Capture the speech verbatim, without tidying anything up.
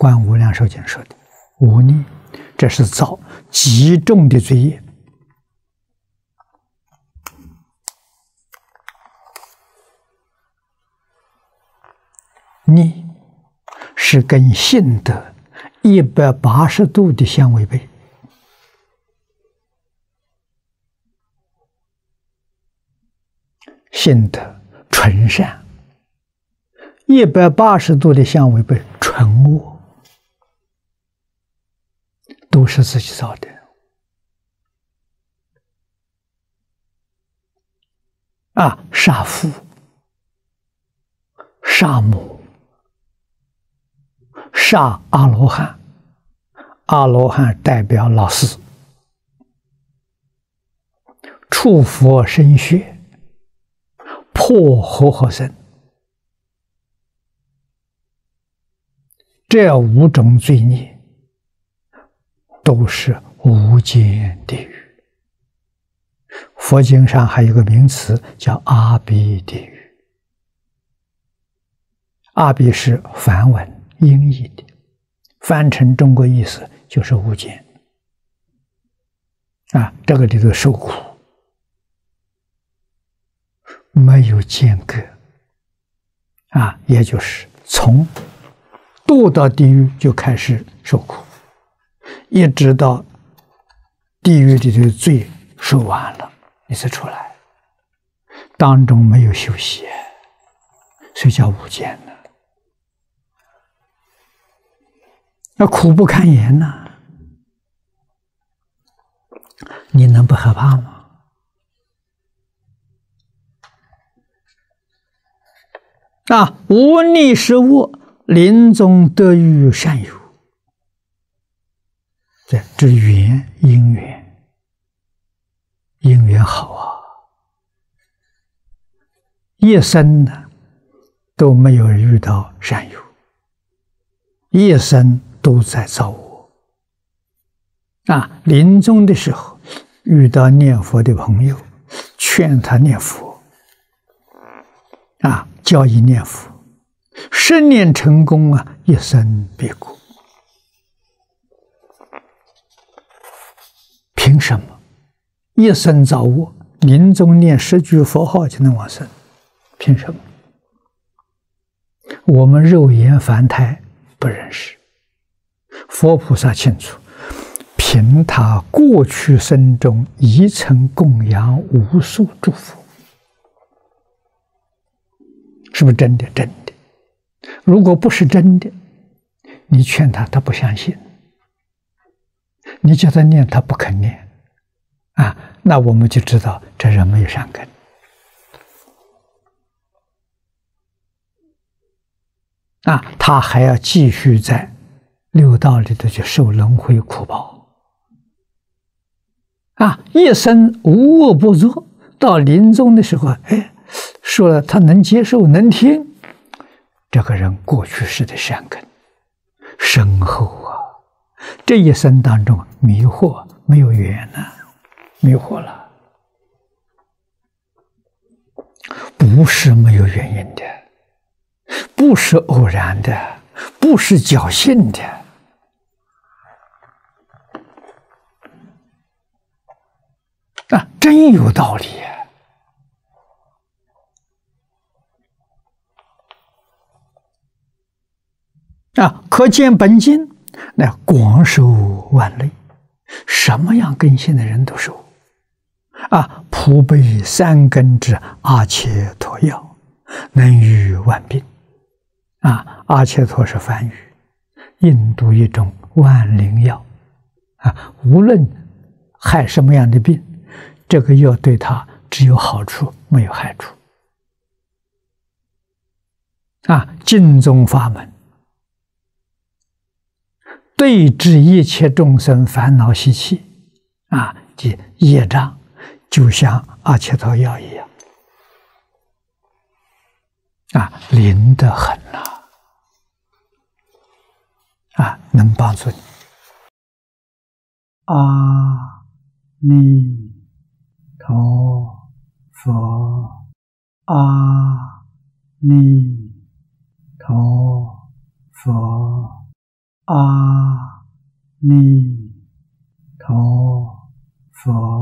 观无量寿经》说的，忤逆，这是造极重的罪业。逆是跟性德一百八十度的相违背。性德纯善，一百八十度的相违背纯恶，都是自己造的。啊，杀父、杀母、杀阿罗汉，阿罗汉代表老师，触佛身血，破活活僧，这五种罪孽都是无间地狱。佛经上还有个名词叫阿鼻地狱。阿鼻是梵文音译的，翻成中国意思就是无间。啊，这个里头受苦，没有间隔。啊，也就是从堕到地狱就开始受苦，一直到地狱里的罪受完了，你才出来，当中没有休息，所以叫无间呢。那苦不堪言呐、啊，你能不害怕吗？啊，无逆是恶，临终得遇善友，这这缘因缘，因缘好啊，一生呢都没有遇到善友，一生都在造恶。啊，临终的时候遇到念佛的朋友，劝他念佛，啊，教义念佛，十年成功啊，一生必果。凭什么？一生造恶，临终念十句佛号就能往生？凭什么？我们肉眼凡胎不认识，佛菩萨清楚，凭他过去生中已曾供养无数诸佛，是不是真的？真的。如果不是真的，你劝他，他不相信；你叫他念，他不肯念，啊，那我们就知道这人没有善根。啊，他还要继续在六道里头去受轮回苦报。啊，一生无恶不作，到临终的时候，哎，说了他能接受能听，这个人过去世的善根深厚啊，这一生当中迷惑没有缘呢、啊，迷惑了，不是没有原因的，不是偶然的，不是侥幸的。啊，真有道理啊！啊，可见本经那广受万类，什么样根性的人都受。啊，普被三根之阿切陀药，能愈万病。啊，阿切陀是梵语，印度一种万灵药。啊，无论害什么样的病，这个药对他只有好处，没有害处。啊，净宗法门对治一切众生烦恼习气，啊，即业障，就像阿切陀药一样，啊，灵得很呐、啊，啊，能帮助你。阿弥陀佛，阿弥陀佛。 阿弥陀佛。